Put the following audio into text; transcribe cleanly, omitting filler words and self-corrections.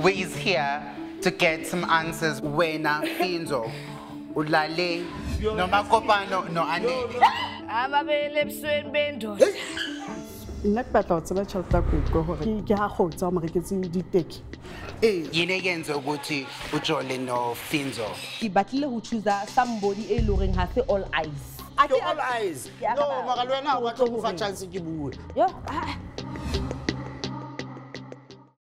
we is here to get some answers. Wena Finzo, Ulale, no Makopano, no Ane. Amabele ebusweni bendoda. Nna ke batla ho tseba tjhelete ya ko hore ke ha kgotsa o mareketse diteki. Yine yenza ukuthi ujole no Finzo. Ke batlile ho choose somebody e loreng ha se all eyes. All eyes. No, mara le wena o batla go fa chance ke bue. Yo,